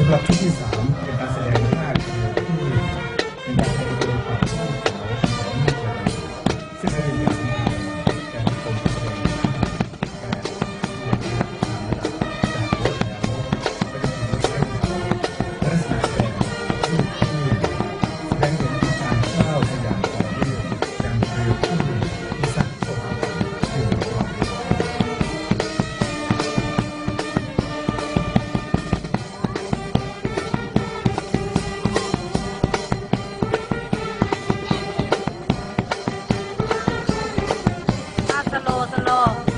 ำหรับชุดที่3เป็นการแสดงภาคที่เป็นการแสดงโดยความเข้าใจของนักแสดงซึ่งเป็นการสำคัญการเป็นคนแสดงการเรียนรู้ตามระดับจากโค้ชแล้วก็จะถือว่าเป็นลักษณะแสดงที่แสดงเห็นการก้าวไปอย่างต่อเนื่องอย่างเร็วขึ้นที่สร้างสมบูรณ์ขึ้นความเร็วสโลว์